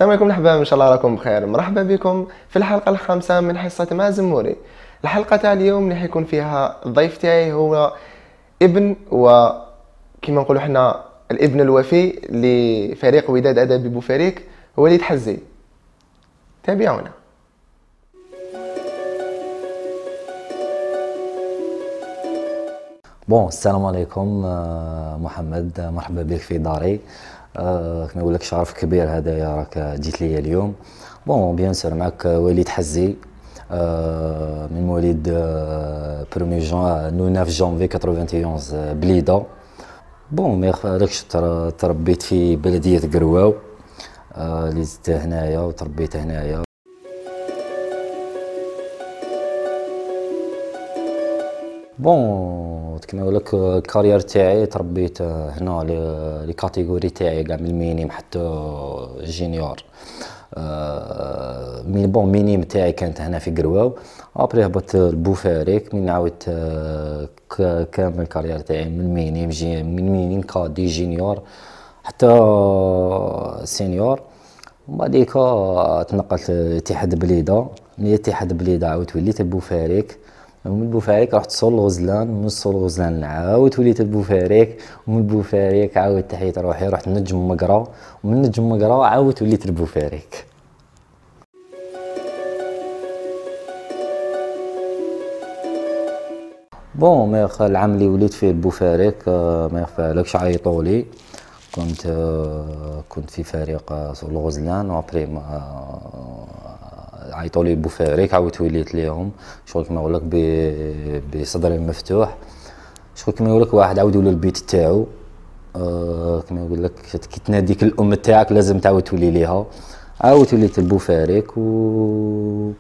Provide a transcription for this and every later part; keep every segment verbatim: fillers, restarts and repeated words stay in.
السلام عليكم الأحباب، إن شاء الله راكم بخير. مرحبا بكم في الحلقة الخامسة من حصة مع زموري. الحلقة تاع اليوم اللي حيكون فيها الضيف تاعي هو ابن وكما نقولوا حنا الابن الوفي لفريق وداد أدبي بوفريك، وليد حزي. تابعونا. بون السلام عليكم محمد، مرحبا بك في داري. أه كما نقول لك شرف كبير هذايا راك جيت لي اليوم. بون بيان سور معك وليد حزي، أه من مواليد برومي جون نو تسعة جانفي واحد وثمانين بليده. بون ما يخفالكش تربيت في بلديه قرواو، أه اللي زدت هنايا وتربيت هنايا. بون كما نقول لك الكارير تاعي تربيت هنا لي كاتيجوري تاعي كاع من المينيم حتى جينيور. أه مي بون مينيم تاعي كانت هنا في قرواو، ابري هبطت لبوفاريك من عاودت كامل الكارير تاعي من مينيم جي من مينيم كادي جينيور حتى سينيور. ومن بعديك تنقلت لاتحاد بليده، من اتحاد بليده عاودت وليت لبوفاريك، من بوفاريك رحت صول غزلان، من صول غزلان عاودت وليت لبوفاريك، ومن بوفاريك عاودت تحيت روحي رحت نجم مقرا، ومن نجم مقرا عاودت وليت لبوفاريك. بون ما يخ العام اللي وليت فيه لبوفاريك ما يخفالكش عيطولي، كنت كنت في فريق صول غزلان وابري عيطولي بوفاريك عاودت وليت ليهم. شغل كما نقول لك بصدري مفتوح، شغل كما نقول لك واحد عاود يولي البيت تاعو. أه كما نقول لك كي تناديك الام تاعك لازم تعاود تولي ليها. عاودت وليت لبوفاريك و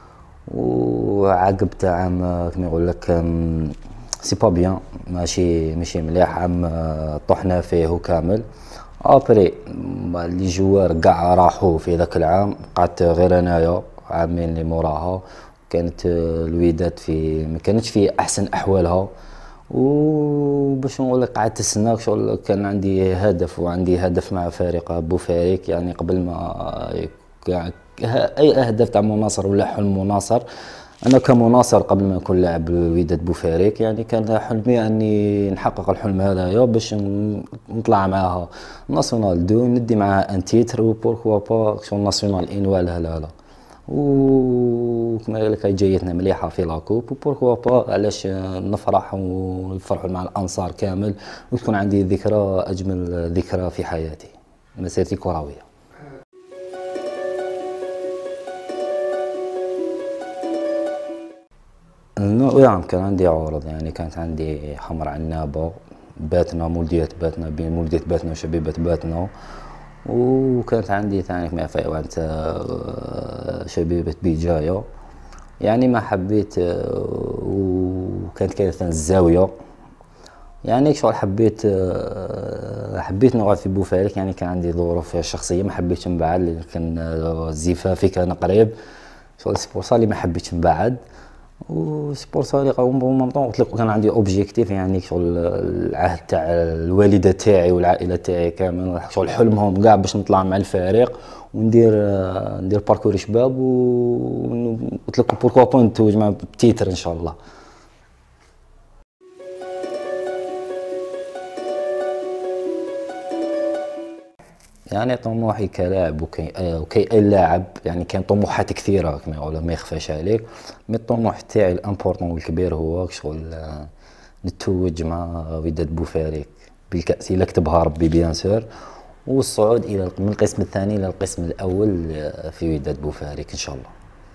وعقبت عام كما نقول لك سي با بيان، ماشي ماشي مليح، عام طحنا فيه كامل. ابري لي جوار كاع راحوا في ذاك العام، بقات غير انايا عامين اللي موراها. كانت الوداد في ما كانتش في احسن احوالها، وباش نقول لك قعدت تسنى شغل كان عندي هدف، وعندي هدف مع فريق بوفاريك يعني قبل ما اي اهداف تاع مناصر ولا حلم مناصر. انا كمناصر قبل ما نكون لاعب وداد بوفاريك يعني كان حلمي اني نحقق الحلم هذايا باش نطلع معاها ناسيونال دو، ندي معاها ان تيتر وبوركوا با شغل ناسيونال انوال لا لا. وكما قال لك جايتنا مليحه في لاكوب، وبوركوا با علاش نفرح ونفرحوا مع الانصار كامل، وتكون عندي ذكرى اجمل ذكرى في حياتي مسيرتي كرويه. نعم كان عندي عروض، يعني كانت عندي حمر عنابة، باتنا مولدية باتنا بين مولدية باتنا وشبيبة باتنا، وكانت عندي ثاني كما في وانت شبيبة بجاية. يعني ما حبيت، وكانت كانت الزاوية يعني شغل حبيت حبيت نقعد في بوفاريك. يعني كان عندي ظروف شخصية ما حبيتش نبعد، لأن كان زفافي كان قريب شغل سبورصالي ما حبيتش نبعد. وسبورصالي قوم قلت لك كان عندي اوبجيكتيف، يعني شغل العهد تاع الوالده تاعي والعائله تاعي كامل شغل حلمهم كاع باش نطلع مع الفريق وندير ندير باركور شباب، وقلت لك بوركوا با نتوج مع بتيتر ان شاء الله. يعني طموحي كلاعب وكي وكي اي لاعب يعني كان طموحات كثيره كما يقولوا ما يخفاش عليك، مي الطموح تاعي الامبورطون والكبير هو شغل نتوج مع وداد بوفاريك بالكاس الا كتبها ربي بيان سور، والصعود الى من القسم الثاني الى القسم الاول في وداد بوفاريك ان شاء الله.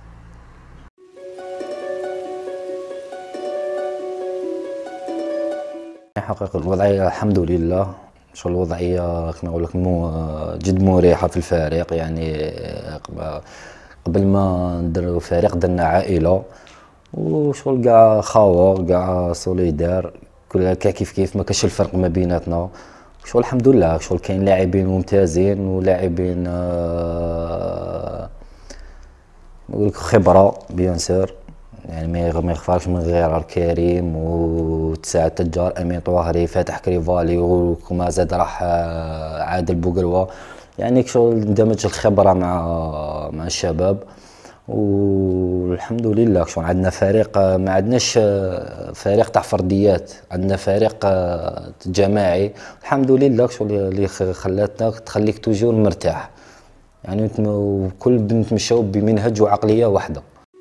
حقيقة الوضعيه الحمد لله، شغل الوضعيه كما نقول لك مو جد مريحه في الفريق. يعني قبل ما نديرو فريق درنا عائله، وشغل كاع خاوه كاع سوليدار كلها كيف كيف ما كاش الفرق ما بيناتنا. شغل الحمد لله شغل كاين لاعبين ممتازين ولاعبين آه نقول لك خبره بيان سور، يعني ما يخفاش من غير الكريم وتساعد تجار امين طواهري فاتح كريفالي وكما زاد راح عادل بوقروه. يعني شغل اندمج الخبره مع مع الشباب. والحمد لله شغل عندنا فريق، ما عندناش فريق تاع فرديات، عندنا فريق جماعي الحمد لله شغل اللي خلاتنا تخليك توجور مرتاح يعني، وكل بنتمشاو بمنهج وعقليه واحده.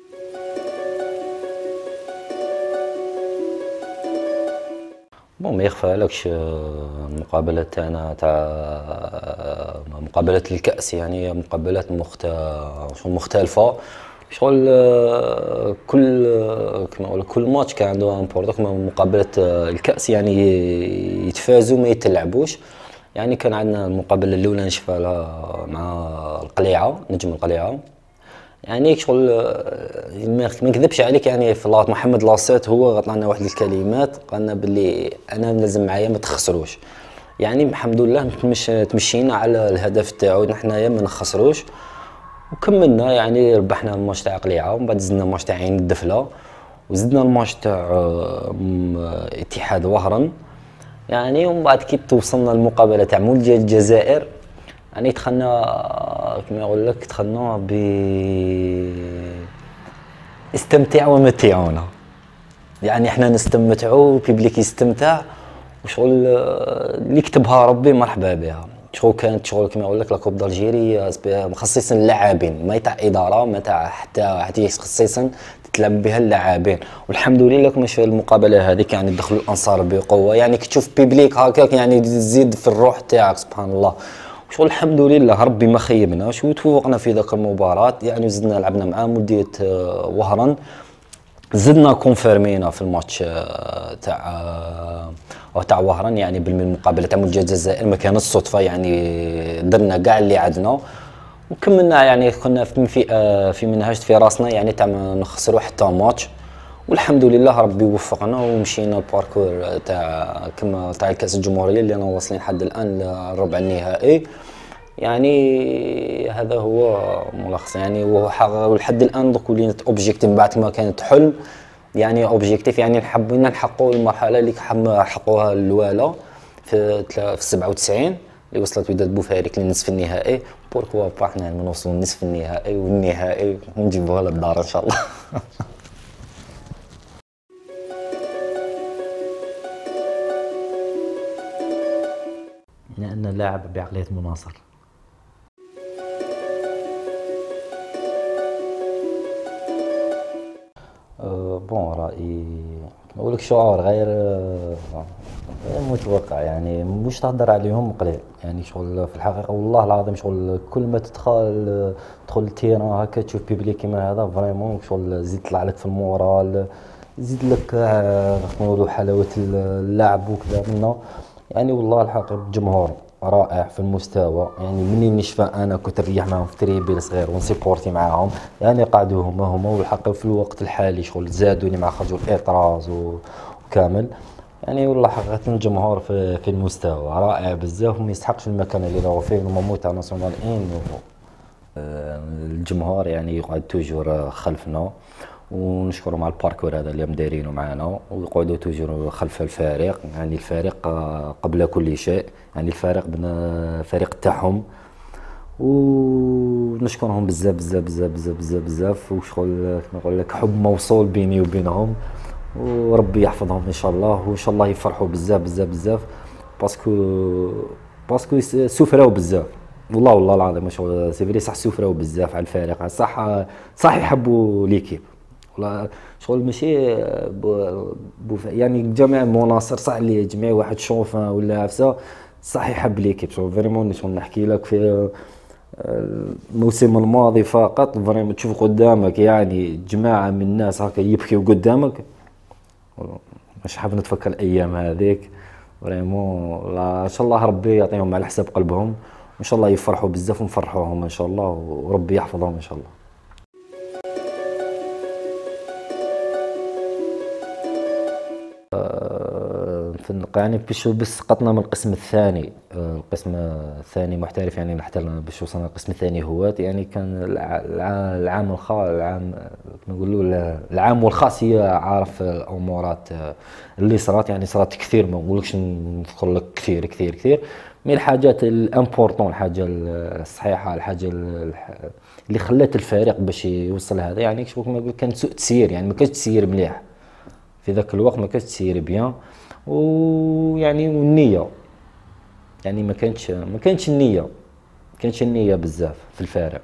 بون ما يخفالكش المقابلة تاعنا تاع مقابلة الكأس يعني مقابلات مخت... مختلفة شغل. كل كما نقول كل ماتش كان عنده امبورطون. مقابلة الكأس يعني يتفازوا ما يتلعبوش يعني. كان عندنا المقابلة الأولى نشفالها مع القليعة، نجم القليعة يعني شغل ما نكذبش عليك يعني. في الله محمد لاصيت هو عطانا واحد الكلمات قالنا باللي انا لازم معايا ما تخسروش يعني. الحمد لله مش تمشينا على الهدف تاعو نحنايا ما نخسروش وكملنا يعني. ربحنا الماتش تاع قليعه ومن بعد زدنا الماتش تاع عين الدفله وزدنا الماتش تاع اتحاد وهران يعني. ومن بعد كي توصلنا المقابله تاع مولودية الجزائر يعني دخلنا كما يقول لك دخلنا ب استمتع ومتعونا يعني. احنا نستمتعوا بيبليك يستمتع وشغل اللي كتبها ربي مرحبا بها. شغل كانت شغل كما يقول لك لاكوب دالجيري مخصصا للاعبين ما تاع اداره ما تاع حتى حتى خصيصا تتلعب بها اللاعبين. والحمد لله كما شوف المقابله هذيك يعني دخلوا الانصار بقوه يعني. كي تشوف بيبليك هكاك يعني تزيد في الروح تاعك سبحان الله. شغل الحمد لله ربي ما خيبناش وتفوقنا في ذاك المباراة يعني. زدنا لعبنا مع مولودية وهران زدنا كونفيرمينا في الماتش تاع تاع وهران يعني. بالمقابلة تاع مولودية الجزائر ما كانت صدفة يعني، درنا كاع اللي عندنا وكملنا يعني. كنا في في منهج في راسنا يعني تاع ما نخسروا حتى ماتش والحمد لله ربي وفقنا ومشينا الباركور تاع كما تاع الكاس الجمهوريه اللي انا واصلين لحد الان للربع النهائي يعني. هذا هو ملخص يعني. ولحد الان دوك ولينا اوبجيكتيف بعد ما كانت حلم يعني. اوبجيكتيف يعني حبينا نحققوا المرحله اللي حققوها الوالا في في سبعة وتسعين اللي وصلت وداد بوفاريك للنصف النهائي. بوركوا با حنا نوصلوا للنصف النهائي والنهائي ونجيبوها للدار ان شاء الله. لأن لاعب بعقلية مناصر. أه بون رأيي نقول لك شعور غير غير متوقع يعني. مش تهضر عليهم قليل يعني. شغل في الحقيقة والله العظيم شغل كل ما تدخل تدخل التيران هكا تشوف بيبلي كيما هذا فريمون شغل زيد يطلع لك في المورال، يزيد لك نقولوا حلاوة اللعب وكذا منا يعني. والله الحقيقة الجمهور رائع في المستوى يعني. منين نشفى انا كنت نريح معاهم في تريبي صغير ونسيبورتي معاهم يعني. قعدوا هما هما والحقيقة في الوقت الحالي شغل زادوني مع خرجوا الاطراز وكامل يعني. والله حقيقة الجمهور في في المستوى رائع بزاف وما يستحقش المكان اللي راهو فيه. هما تاع ناسيوناليين الجمهور يعني يقعد توجور خلفنا ونشكروا مع الباركور هذا اللي مدايرينه معنا ويقعدوا توجور خلف الفريق يعني. الفريق قبل كل شيء يعني. الفريق بنا فريق تاعهم ونشكرهم بزاف بزاف بزاف بزاف بزاف بزاف. وشغل نقول لك حب موصول بيني وبينهم وربي يحفظهم ان شاء الله وان شاء الله يفرحوا بزاف بزاف بزاف باسكو باسكو سفراو بزاف والله والله العظيم. شغل سي فري صح سفراو بزاف على الفريق صح صح يحبوا ليكيب والله. شغل ماشي يعني جميع مناصر صح اللي جميع واحد شوفان ولا عفسه صح يحب ليكيب. شغل فريمون شغل نحكي لك في الموسم الماضي فقط فريمون تشوف قدامك يعني جماعه من الناس هكا يبكيو قدامك. مش حاب نتفكر الايام هذيك فريمون. ان شاء الله ربي يعطيهم على حساب قلبهم ان شاء الله يفرحوا بزاف ونفرحوهم ان شاء الله وربي يحفظهم ان شاء الله. يعني باش بس سقطنا من القسم الثاني. القسم الثاني محترف يعني محترف باش وصلنا للقسم الثاني هوات يعني. كان العام الخاص العام نقولوا العام والخاص هي عارف الامورات اللي صارت يعني. صارت كثير ما نقولكش نذكر لك كثير كثير كثير مي الحاجات الامبورطون، الحاجه الصحيحه، الحاجه اللي خلات الفريق باش يوصل هذا، يعني شوف ما كان سوء تسيير، يعني ما كانش تسيير مليح في ذاك الوقت، ما كانش تسيير بيان، ويعني والنيه، يعني ما كانتش ما كانتش النيه ما كانتش النيه بزاف في الفريق.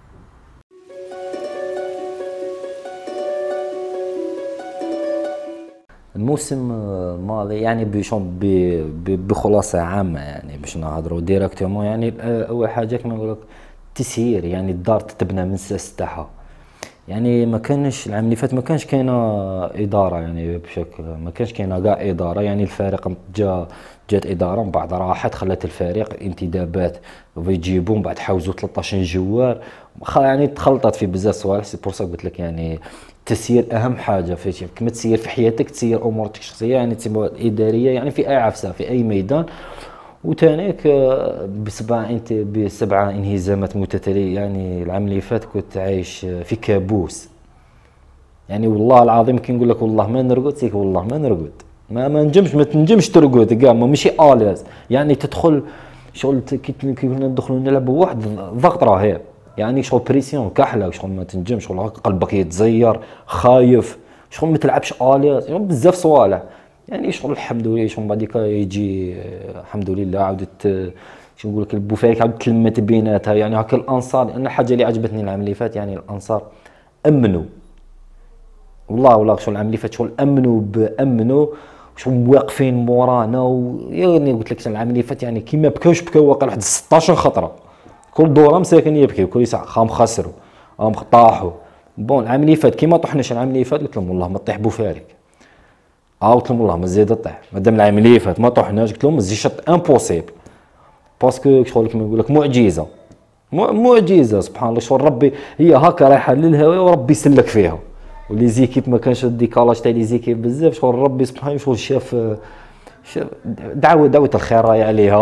الموسم الماضي يعني بشون بخلاصه عامه، يعني باش نهضروا ديريكتومون، يعني اول حاجه كما نقول لك التسيير، يعني الدار تتبنى من الساس تاعها، يعني ما كانش العام اللي فات ما كانش كاينه اداره، يعني بشكل ما كانش كاينه كاع اداره، يعني الفريق جا جات اداره من بعد راحت خلات الفريق انتدابات ويجيبوا من بعد حوزوا ثلاثة عشر جوار، يعني تخلطت في بزاف صوالح. سي بور سا قلت لك يعني التسيير اهم حاجه في كما تسير في حياتك، تسير امورك الشخصيه، يعني تسير الاداريه، يعني في اي عفسه في اي ميدان. وتانيك بسبعه انت بسبعه انهزامات متتاليه، يعني العام اللي فات كنت عايش في كابوس، يعني والله العظيم كي نقول لك والله ما نرقد، سيك والله ما نرقد، ما ما نجمش ما تنجمش ترقد كاع، ماشي اليز، يعني تدخل شغل كي كنا ندخلوا نلعبوا واحد ضغط رهيب، يعني شغل بريسيون كحله، شغل ما تنجمش، شغل قلبك يتزير خايف، شغل ما تلعبش اليز، شغل بزاف صوالح، يعني شغل الحمد لله شغل بعديك يجي الحمد لله عاودت شو نقول لك البوفاريك عاودت تلمت بيناتها، يعني هكا الانصار. انا الحاجه اللي عجبتني العام اللي فات يعني الانصار امنوا، والله والله شغل العام اللي فات شغل امنوا بامنوا شغل واقفين مورانا، ويعني قلت لك العام اللي فات يعني كيما بكاوش بكاو واقع واحد ستطاش خطره، كل دوره مساكن يبكيو، كل ساعه خام خسروا هم طاحوا. بون العام اللي فات كيما طحناش العام اللي فات قلت لهم والله ما طيح بوفاريك، اه قلت لهم والله ما زيد طيح، مادام العام اللي فات ما طحناش قلت لهم ما تزيدش امبوسيبل، باسكو شغل كيما نقول لك معجزه معجزه سبحان الله، شغل ربي هي هكا رايحه للهواء وربي يسلك فيها، ولي زيكيب ما كانش الديكالاج تاع لي زيكيب بزاف، شغل ربي سبحانه شغل شاف شاف دعوه دعوه الخير راهي عليها.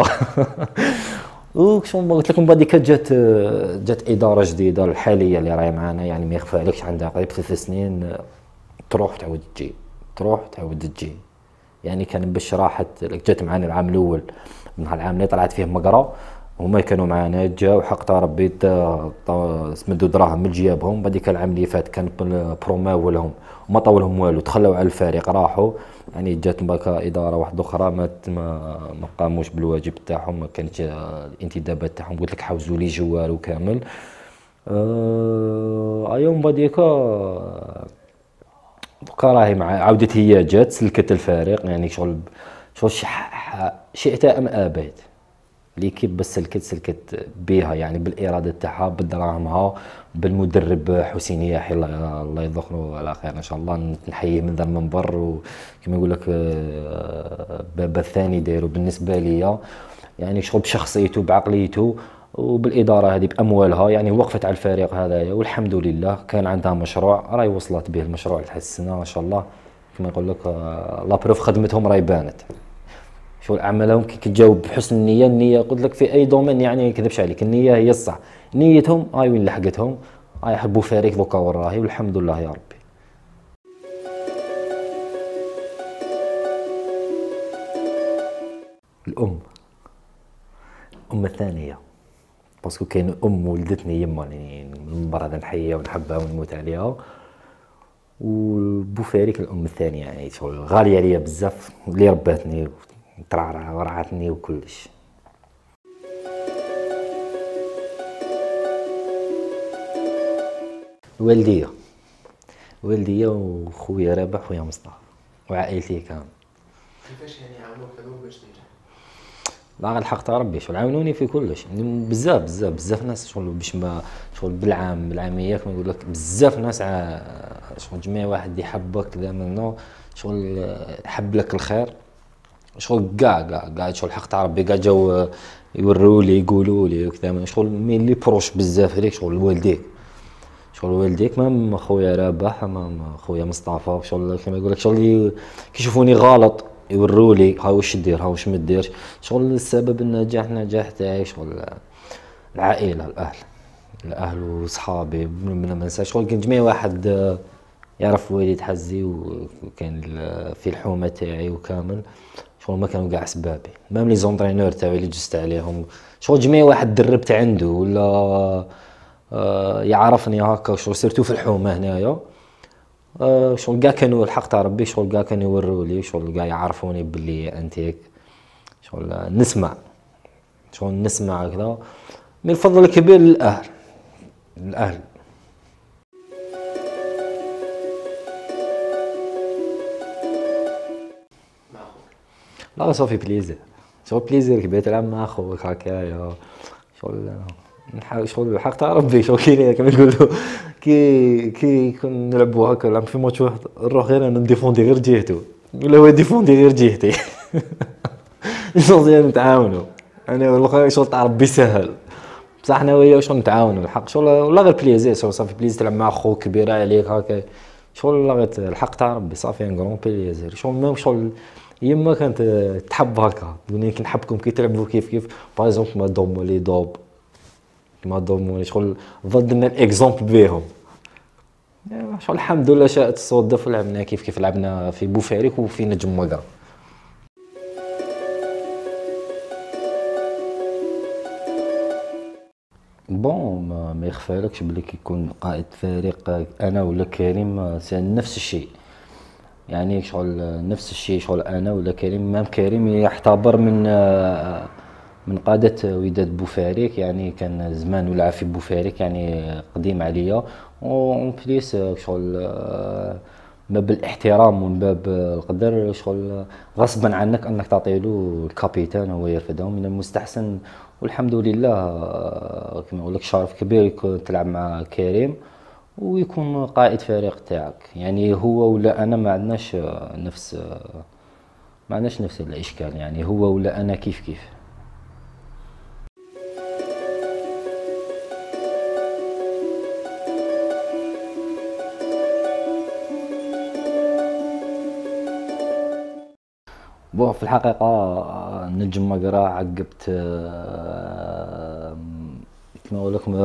وشغل قلت لكم بعد جات جات اداره جديده الحاليه اللي راهي معانا، يعني ما يخفى عليكش عندها قريب ثلاث سنين تروح تعاود تجي تروح تعاود تجي، يعني كان باش راحت جات معانا العام الاول، من العام اللي طلعت فيه مقرا هما كانوا معانا جاو حق ربي سمدوا دراهم من جيابهم، بعد العام اللي فات كان بروماو لهم وما طولهم والو، تخلوا على الفريق راحوا، يعني جات بقى اداره واحده اخرى ما ما قاموش بالواجب تاعهم، ما كانتش الانتدابات تاعهم قلت لك حوزوا لي جوال وكامل. أه ايوم بعديك دوكا راهي مع عاودت هي جات سلكت الفريق، يعني شغل شغل شئت ام ابيت ليكيب بس سلكت سلكت بيها، يعني بالاراده تاعها بدراهمها بالمدرب حسين ياحي الله يذكره على خير ان شاء الله، نحييه من ذا المنبر، وكما يقول لك باب الثاني دايرو بالنسبه ليا، يعني شغل بشخصيته بعقليته وبالاداره هذه باموالها، يعني وقفت على الفريق هذايا، والحمد لله كان عندها مشروع راهي وصلت به المشروع لحد السنه ما شاء الله، كما يقول لك لابروف خدمتهم راهي بانت، شغل اعمالهم كي تجاوب بحسن النيه، النيه قلت لك في اي دومين يعني ما نكذبش عليك النيه هي الصح، نيتهم هاي وين لحقتهم، هاي حبوا فريق دوكا وراهي والحمد لله يا ربي. الام الام الثانيه، باسكو كاين ام ولدتني يما، يعني من المنبر هذا نحييها ونحبها ونموت عليها، وبوفاريك الام الثانيه يعني شغل غاليه عليا بزاف، اللي رباتني ترعرع ورعتني وكلش. والديا والديا وخويا رابح وخويا مصطفى وعائلتي كامل. كيفاش يعني عاونوك هذو باش تنجح؟ لا الحق تاع ربي شغل عاونوني في كلش، بزاف بزاف بزاف ناس شغل باش ما شغل بالعام بالعاميه كما نقول لك بزاف ناس شغل جميع واحد يحبك كذا منه، شغل حب لك الخير، شغل كاع كاع كاع شغل الحق تاع ربي كاع جاو يوروا لي يقولوا لي وكذا، شغل مين اللي بروش بزاف عليك شغل والديك، شغل والديك ما خويا رابح ما خويا مصطفى، شغل كما يقول لك شغل كيشوفوني غلط يوروا لي ها واش دير ها واش ما ديرش، شغل السبب النجاح النجاح تاعي شغل العائله الاهل الاهل وصحابي ما ننساش، شغل كان جميع واحد يعرف والد حزي وكان في الحومه تاعي وكامل، شغل ما كانوا كاع سبابي، مام لي زونطرينور تاعي اللي جست عليهم شغل جميع واحد دربت عنده ولا آه يعرفني هكا شغل سيرتو في الحومه هنايا. آه شغل كاع كانوا الحق تاع ربي شغل كاع كانوا يورولي شغل كاع يعرفوني باللي انتيك شغل نسمع شغل نسمع هكذا من الفضل الكبير للاهل الاهل. لا صافي بليزير شغل بليزير كبير تلعب مع خوك هكايا شغل نحاول شغل الحق تاع ربي شغل كي كما يقولوا كي كي كون نلعبوا هكا نلعب في ماتش واحد نروح غير انا نديفوندي غير جهته ولا هو يديفوندي غير جهتي. شغل نتعاونوا انا والله شغل تاع ربي سهل بصح حنا وياه شغل نتعاونوا الحق شغل والله غير بليزير شغل صافي بليزير تلعب مع خوك كبير عليك هكا شغل والله غير الحق تاع ربي صافي ان غرون بليزير شغل ميم شغل يما كانت تحب هكا تقولي كي نحبكم كي تلعبوا كيف كيف باغ اكزومبل ما دوم لي دوب ما دوم شغل ضد لنا الاكزومبل بيهم شغل الحمد لله شاءت الصدف لعبنا كيف كيف لعبنا في بوفاريك وفي نجم مقا. بون ما, ما يخفالكش بلي كي يكون قائد فريق انا ولا كريم سي نفس الشيء يعني شغل نفس الشيء شغل انا ولا كريم مام كريم يعتبر من من قادة وداد بوفاريك يعني كان زمان ولعب في بوفاريك يعني قديم عليا اون بليس شغل من باب الاحترام ومن باب القدر شغل غصبا عنك انك تعطيلو الكابيتان هو يرفدهم من المستحسن والحمد لله كما نقول لك شرف كبير يكون تلعب مع كريم ويكون قائد فريق تاعك يعني هو ولا انا ما عندناش نفس ما عندناش نفس الاشكال يعني هو ولا انا كيف كيف. بون في الحقيقه نجم مقرا عقبت كما نقول لكم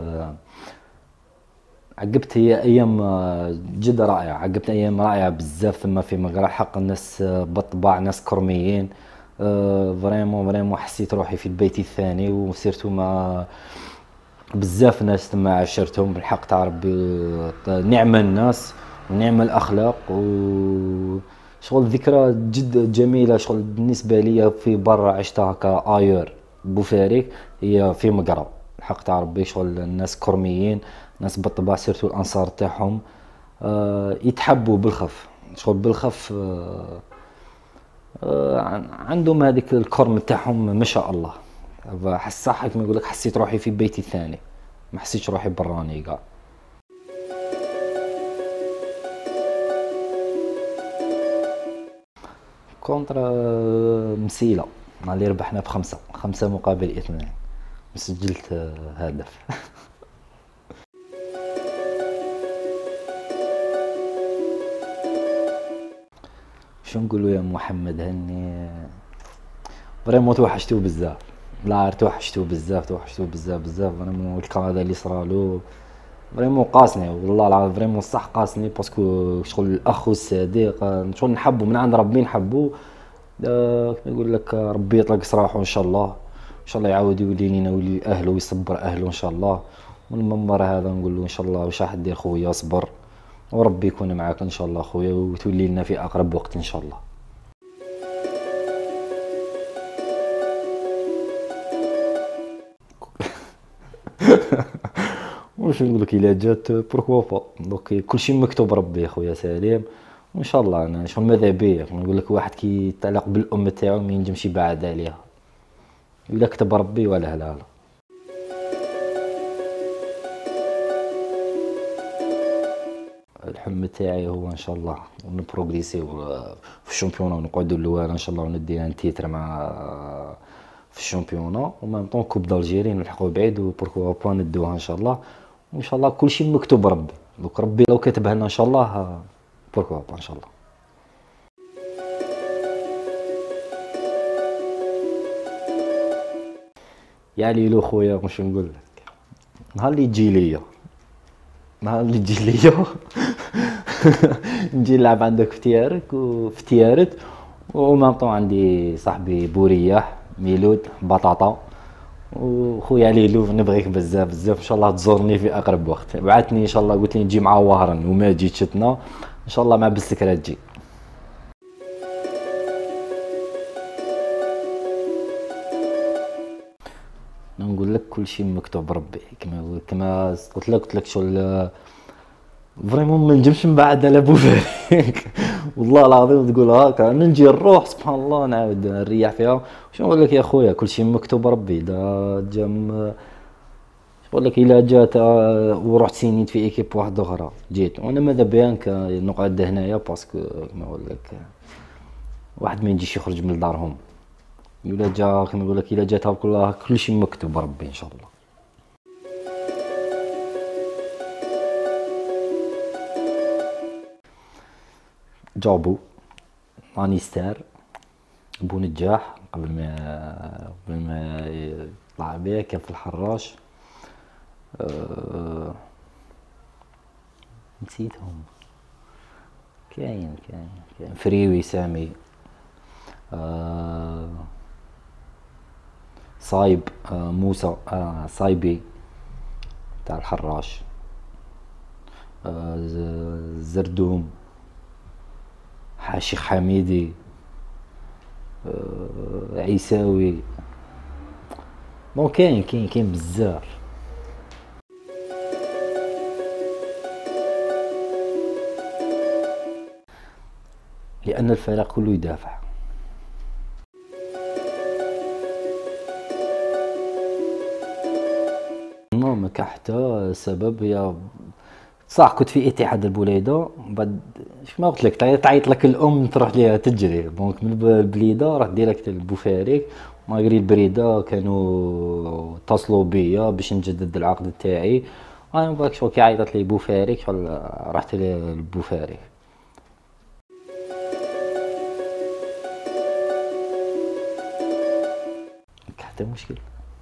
عقبت هي ايام جد رائعه عقبت ايام رائعه بزاف ثم في مقرا حق الناس بالطباع ناس كرميين فريمون فريمون حسيت روحي في البيت الثاني وسيرتو مع بزاف ناس ثم عشرتهم بالحق تاع ربي نعم الناس ونعم الاخلاق و شغل ذكرى جد جميله شغل بالنسبه لي في برا عشتها كاير بوفاريك هي في مقرا الحق تاع ربي شغل الناس كرميين ناس بالطبع سيرتو الانصار تاعهم آه يتحبوا بالخف شغل بالخف آه آه عندهم هذيك الكرم تاعهم ما شاء الله حس صح كما يقول لك حسيت روحي في بيتي الثاني ما حسيتش روحي براني كاع. كونترا مسيله مع اللي ربحنا بخمسه خمسه مقابل اثنين سجلت هدف. شو نقولوا يا محمد هني فريمون توحشتو بزاف لا توحشتو بزاف توحشتو بزاف بزاف فريمون الكا هذا اللي صرالو فريمون قاسني والله العظيم فريمون صح قاسني باسكو شغل الاخ والصديق شغل نحبو من عند ربي نحبو كما يقول لك ربي يطلق سراحو ان شاء الله ان شاء الله يعاود يولي لينا ويولي اهله ويصبر اهله ان شاء الله والممر هذا نقول له ان شاء الله واش راح دير خويا صبر وربي يكون معاك ان شاء الله خويا وتولي لنا في اقرب وقت ان شاء الله. واش نقول لك الا جات بوركوا با دونك كلشي مكتوب ربي خويا سليم وان شاء الله انا شغل ماذا بيا نقول لك واحد كي يتعلق بالام تاعو ما ينجمش يبعد عليها الا كتب ربي ولا لا لا. الحلم تاعي هو ان شاء الله نبروغريسيو في الشامبيون ونقعدوا الاول ان شاء الله وندي ان تيتر مع في الشامبيون ومام طون كوب دالجيري نلحقوا بعيد وبوركوا با ندوها ان شاء الله وان شاء الله كلشي مكتوب ربي دوك ربي لو كتبها لنا ان شاء الله بوركوا با ان شاء الله. يا ليلو خويا واش نقول لك نهار اللي يجي ليا نهار اللي تجي ليا نجي نلعب عندك في تيارك وفي تيارت ومام عندي صاحبي بورياح ميلود بطاطا، وخويا علي لوف نبغيك بزاف بزاف، ان شاء الله تزورني في اقرب وقت. بعثني ان شاء الله، قلت لي نجي مع وهران وما جيت شتنا، ان شاء الله مع بالسكرة تجي. نقول لك كل شيء مكتوب ربي، كما كما قلت لك قلت لك شغل فريمون ما نجمش من بعد على بوفاريك والله العظيم تقول هاكا نجي نروح سبحان الله نعاود نريح فيها. شنو نقول لك يا خويا، كل شيء مكتوب ربي. دا جا نقول لك الا جات ورحت سينيت في ايكيب واحده اخرى جيت، وانا ماذا بيان نقعد هنايا باسكو كما نقول لك واحد ما يجيش يخرج من دارهم. الا جا كما نقول لك الا جاتها كلها كل شيء مكتوب ربي ان شاء الله. جابو راني ستار بو نجاح قبل ما قبل ما يطلع بيه كان في الحراش. أه نسيتهم. كاين كاين كاين فريوي سامي. أه صايب أه موسى أه صايبي تاع الحراش. أه زردوم شيخ حميدي. أه عيساوي. بون كاين كاين كاين بزاف. لأن الفريق كله يدافع. ما كان حتى سبب. هي صح كنت في اتحاد البليده، بعد ما قلت لك تعيط لك الام تروح ليها تجري، دونك من البليده رحت ديريكت للبوفاريك. ماغري البريده كانوا اتصلوا بيا باش نجدد العقد تاعي، انا باك شغل كي عيطت لي بوفاريك رحت للبوفاريك. حتى مشكل.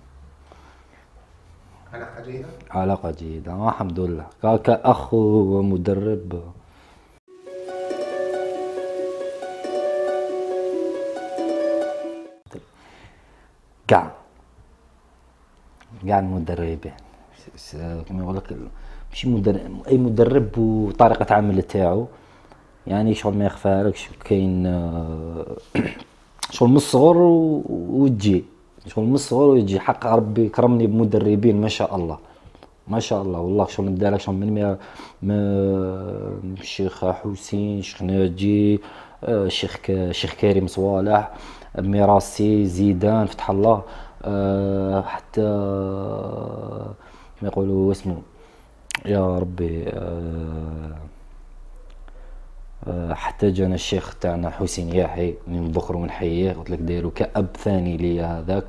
علاقة جيدة؟ علاقة جيدة آه الحمد لله، كأخ ومدرب. كاع كاع المدربين كما يقول لك ماشي مدرب، اي مدرب وطريقة عمل تاعو، يعني شغل ما يخفالكش. كاين شغل من الصغر وتجي شغل من الصغر ويجي. حق ربي كرمني بمدربين ما شاء الله ما شاء الله والله. شغل نبدا لك شغل من ما الشيخ حسين، الشيخ ناجي، الشيخ الشيخ كريم صوالح، ميراسي، زيدان، فتح الله، أه حتى كما يقولوا اسمه يا ربي أه أه حتى جانا الشيخ تاعنا حسين ياحي من الذخر ونحييه، قلت لك دايرو كأب ثاني ليا هذاك،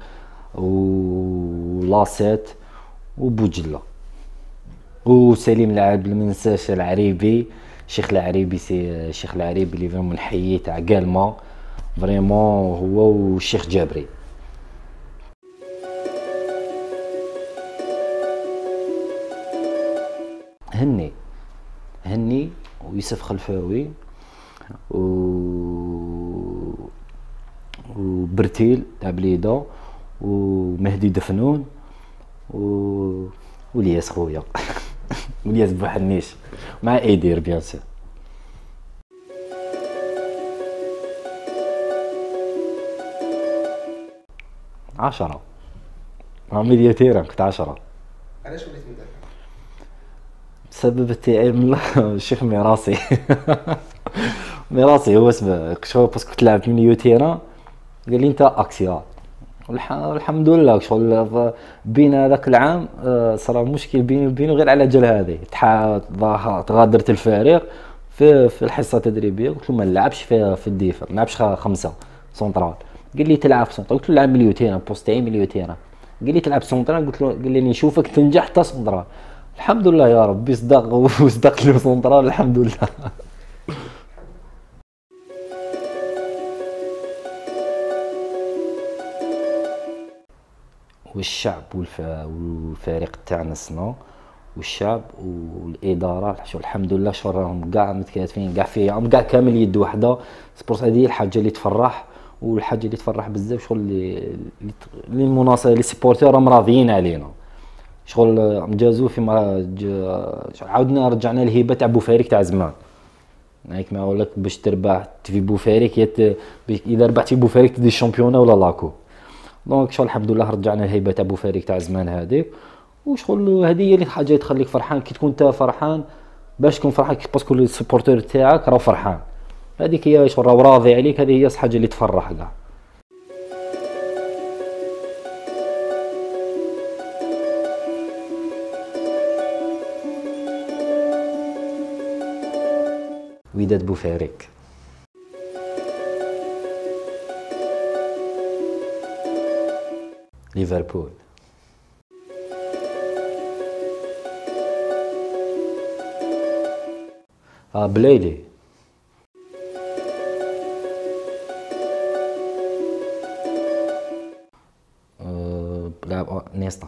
ولاسيت وبوجله وسليم العاب ما ننساش العريبي، الشيخ العريبي سي الشيخ العريبي اللي فريمون نحييه تاع كالما فريمون هو والشيخ جابري. هني هني ويوسف خلفاوي و وبرتيل تاع بليده ومهدي دفنون و والياس خويا والياس بوحنيش مع ايدير بيان سور. عشرة مع ميديا تيران كنت عشرة. علاش وليت مدافع؟ بسبب تاعي من الشيخ ميراسي ميراسي هو سبب شغل باسكو كنت لعبت ميليو تيران، قال لي انت اكسيال. والحمد لله شغل بين هذاك العام صرا مشكل بيني وبينه غير على جال هذه تغادرت الفريق في في الحصه التدريبيه. قلت له ما نلعبش في في الدفاع، ما نلعبش خمسه سونترال. قال لي تلعب سونترال، قلت له نلعب ميليو تيران بوست تاعي ميليو تيران. قال لي تلعب سونترال، قلت له قال لي نشوفك تنجح حتى سونترال. الحمد لله يا ربي صدق وصدقت له سونترال الحمد لله. والشعب والفريق تاعنا سنا والشعب والاداره. شغل الحمد لله شغل راهم كاع متكاتفين كاع فيهم كاع كامل يد وحده. سبورت هذه الحاجه اللي تفرح، والحاجه اللي تفرح بزاف شغل اللي اللي المناصر لي سيبورتور راهم راضيين علينا. شغل مجازو في عاودنا رجعنا الهبه تاع بوفاريك تاع زمان. هيك ما نقول لك باش تربح في بوفاريك يت اذا ربحتي بوفاريك تدي الشامبيونه ولا لاكو. دونك شغل الحمد لله رجعنا الهيبه تاع بوفاريك تاع زمان هذيك. وشغل هذه هي اللي حاجه اللي تخليك فرحان كي تكون انت فرحان باش تكون فرحان باسكو السبورتور تاعك راه فرحان. هذيك هي شغل راه راضي عليك، هذه هي الحاجه اللي تفرح كاع. وداد بوفاريك. ليفربول. آه بلايلي. آه لاعب نيستا.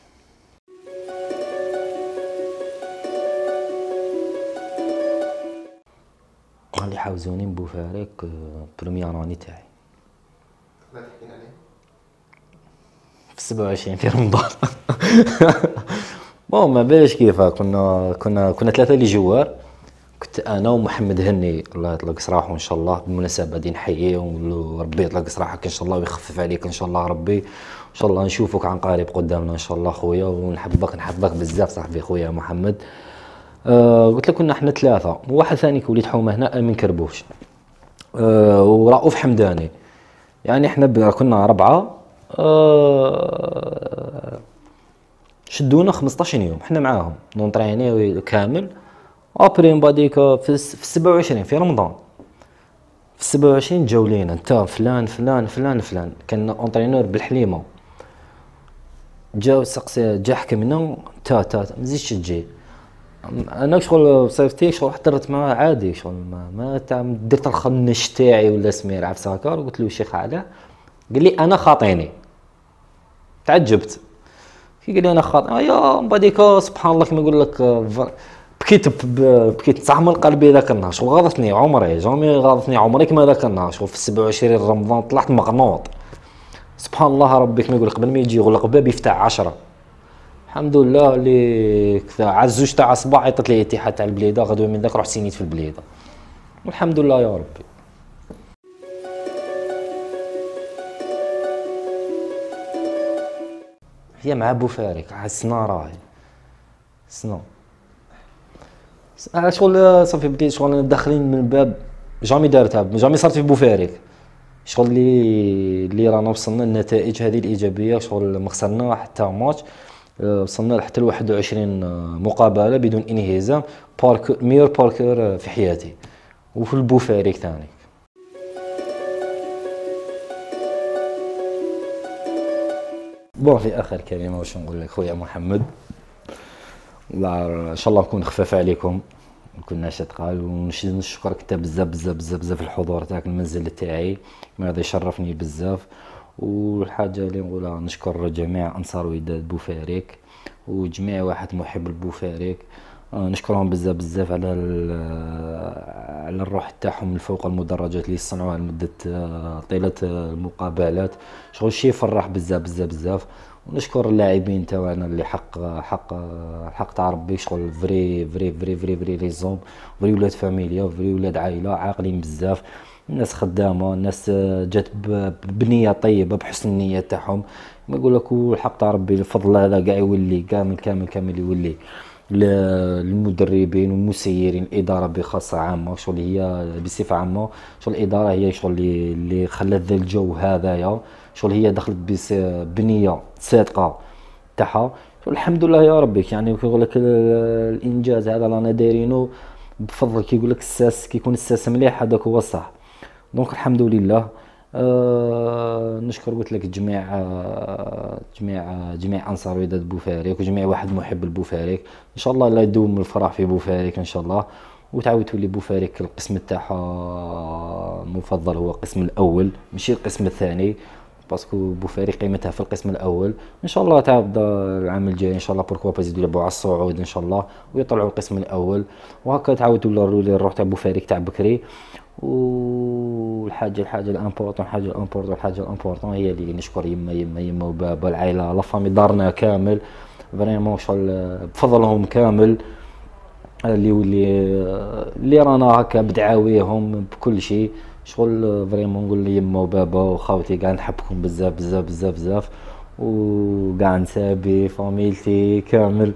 اللي حاوزوني بوفاريك بروميير راني تاعي. تقدر تحكي عليه؟ في سبعة وعشرين في رمضان. بون ما باليش كيفاه كنا كنا كنا ثلاثه اللي جوار. كنت انا ومحمد هني الله يطلق سراحه ان شاء الله. بالمناسبه غادي نحييه وربي يطلق سراحك ان شاء الله ويخفف عليك ان شاء الله ربي. ان شاء الله نشوفك عن قريب قدامنا ان شاء الله خويا، ونحبك نحبك بزاف صاحبي خويا محمد. أه قلت لك كنا احنا ثلاثه وواحد ثاني كوليد حومه هنا من كربوش. أه ورؤوف حمداني. يعني احنا كنا اربعه. أه شدونا خمسطاش يوم احنا معاهم نونطرينيو كامل. ابري من بعديك في سبعة وعشرين في رمضان في سبعة وعشرين جاو لينا انت فلان فلان فلان فلان. كان اونطرينور بالحليمه جاو سقسي جا حكمنا تا تا مزيدش تجي. انا شغل صيفتي شغل حضرت معاه عادي شغل ما, ما تاع درت الخنش تاعي ولا سمير عفس هكا. قلت له الشيخ علاه قال لي انا خاطيني. تعجبت كي قال لي انا خاطئ. يا من بعديك سبحان الله كما نقول لك بكيت بكيت صح من قلبي ذاك النهار. شغل غاضتني عمري جامي غاضتني عمري كما ذاك النهار. شغل في سبعة وعشرين رمضان طلعت مغنوط سبحان الله ربي كما يقول قبل ما يجي يغلق باب يفتح عشرة. الحمد لله اللي عاد زوج تاع صباح عيطت لي الاتحاد تاع البليده غدوه من ذاك رحت سينيت في البليده والحمد لله يا ربي. هي مع بوفاريك حسنا راهي سنو شغل صافي بديت شغل داخلين من الباب جامي دارتها جامي صارت في بوفاريك. شغل اللي اللي رانا وصلنا النتائج هذه الايجابيه. شغل ما خسرنا حتى ماتش. وصلنا حتى ل واحد وعشرين مقابله بدون انهزام. باركور ميور باركور في حياتي وفي البوفاريك ثاني. بون في اخر كلمه واش نقول لك خويا محمد. ان شاء الله نكون خفاف عليكم كنا تقال. ونشكرك انت بزاف بزاف بزاف بزاف الحضور تاعك المنزل تاعي هذا يشرفني بزاف. والحاجه اللي نقولها نشكر جميع انصار وداد بوفاريك وجميع واحد محب لبوفاريك. نشكرهم بزاف بزاف على على الروح تاعهم من فوق المدرجات اللي صنعوها لمده طيله المقابلات. شغل شي يفرح بزاف بزاف بزاف. ونشكر اللاعبين تاعنا اللي حق حق حق تاع ربي شغل فري فري فري فري فري ريزوم فري ولاد فاميليا فري ولاد عائله عاقلين بزاف. الناس خدامه الناس جات بنيه طيبه بحسن النيه تاعهم. ما يقول لك الحق تاع ربي الفضل هذا كاع يولي كامل كامل كامل يولي للمدربين والمسيرين الاداره بخاصه عامه. شغل هي بصفه عامه شغل الاداره هي شغل اللي اللي خلات ذا الجو هذايا. شغل هي دخلت بنيه صادقه تاعها. الحمد لله يا ربي. يعني كيقول لك الانجاز هذا رانا دايرينه بفضل كيقول لك الساس كيكون الساس مليح هذاك هو الصح. دونك الحمد لله. أه نشكر قلت لك جميع أه جميع جميع انصار وداد بوفاريك وجميع واحد محب لبوفاريك. ان شاء الله لا يدوم الفرح في بوفاريك ان شاء الله. وتعاود تولي بوفاريك القسم تاعها المفضل هو القسم الاول ماشي القسم الثاني. باسكو بوفاري قيمتها في القسم الاول. ان شاء الله تبدا العام الجاي ان شاء الله بوركوا با يزيدوا يلعبوا على الصعود ان شاء الله ويطلعوا القسم الاول، وهكا تعاود تولوا الروح تاع بوفاري تاع بكري. والحاجه الحاجه الامبورطون الحاجه الامبورطون الحاجه الامبورطون هي اللي نشكر يما يما يما وبابا العائله لا فامي دارنا كامل فريمون شغل بفضلهم كامل اللي واللي اللي رانا هكا بدعاويهم بكل شيء شغل فريمون نقول لي يما وبابا وخاوتي كاع نحبكم بزاف بزاف بزاف بزاف وكاع نسابي فاميلتي كامل.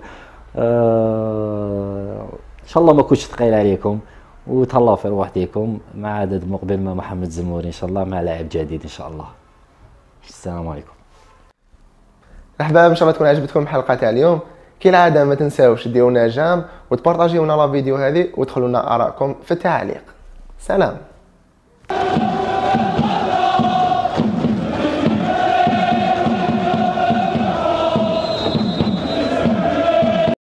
آه ان شاء الله ما كنتش ثقيل عليكم وتهلاو في رواحكم مع عدد مقبل مع محمد زموري ان شاء الله مع لاعب جديد ان شاء الله. السلام عليكم احباب، ان شاء الله تكون عجبتكم الحلقه تاع اليوم. كالعاده ما تنساوش ديرونا جام وتبارطاجيونا لا فيديو هذه وتدخلوا لنا ارائكم في التعليق. سلام.